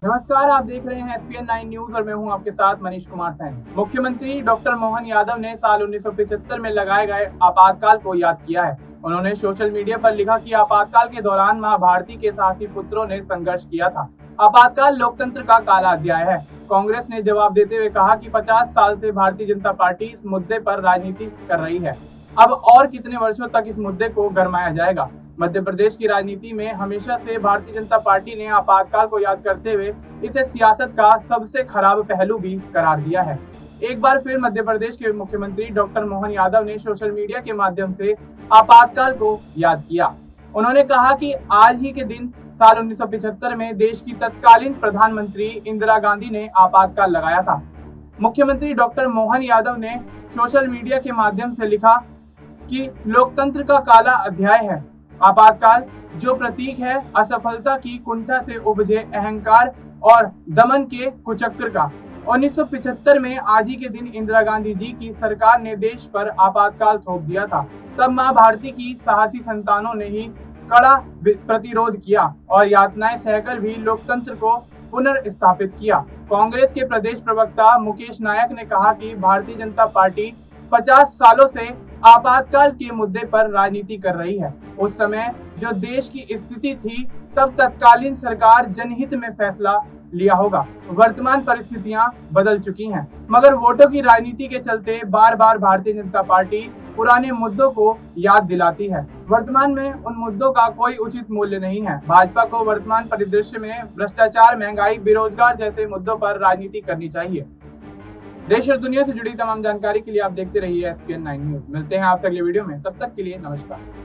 नमस्कार, आप देख रहे हैं एसपीएन 9 न्यूज और मैं हूं आपके साथ मनीष कुमार सैन। मुख्यमंत्री डॉक्टर मोहन यादव ने साल 1975 में लगाए गए आपातकाल को याद किया है। उन्होंने सोशल मीडिया पर लिखा कि आपातकाल के दौरान मां भारती के साहसी पुत्रों ने संघर्ष किया था। आपातकाल लोकतंत्र का काला अध्याय है। कांग्रेस ने जवाब देते हुए कहा कि 50 साल से भारतीय जनता पार्टी इस मुद्दे पर राजनीति कर रही है। अब और कितने वर्षों तक इस मुद्दे को गरमाया जाएगा। मध्य प्रदेश की राजनीति में हमेशा से भारतीय जनता पार्टी ने आपातकाल को याद करते हुए इसे सियासत का सबसे खराब पहलू भी करार दिया है। एक बार फिर मध्य प्रदेश के मुख्यमंत्री डॉक्टर मोहन यादव ने सोशल मीडिया के माध्यम से आपातकाल को याद किया। उन्होंने कहा कि आज ही के दिन साल 1975 में देश की तत्कालीन प्रधानमंत्री इंदिरा गांधी ने आपातकाल लगाया था। मुख्यमंत्री डॉक्टर मोहन यादव ने सोशल मीडिया के माध्यम से लिखा कि लोकतंत्र का काला अध्याय है। आपातकाल जो प्रतीक है असफलता की कुंठा से उपजे अहंकार और दमन के कुचक्र का। 1975 में आज ही के दिन इंदिरा गांधी जी की सरकार ने देश पर आपातकाल थोप दिया था। तब मां भारती की साहसी संतानों ने ही कड़ा प्रतिरोध किया और यातनाएं सहकर भी लोकतंत्र को पुनर्स्थापित किया। कांग्रेस के प्रदेश प्रवक्ता मुकेश नायक ने कहा कि भारतीय जनता पार्टी 50 सालों से आपातकाल के मुद्दे पर राजनीति कर रही है। उस समय जो देश की स्थिति थी तब तत्कालीन सरकार जनहित में फैसला लिया होगा। वर्तमान परिस्थितियां बदल चुकी हैं, मगर वोटों की राजनीति के चलते बार बार भारतीय जनता पार्टी पुराने मुद्दों को याद दिलाती है। वर्तमान में उन मुद्दों का कोई उचित मूल्य नहीं है। भाजपा को वर्तमान परिदृश्य में भ्रष्टाचार, महंगाई, बेरोजगार जैसे मुद्दों पर राजनीति करनी चाहिए। देश और दुनिया से जुड़ी तमाम जानकारी के लिए आप देखते रहिए एसपीएन 9 न्यूज। मिलते हैं आपसे अगले वीडियो में, तब तक के लिए नमस्कार।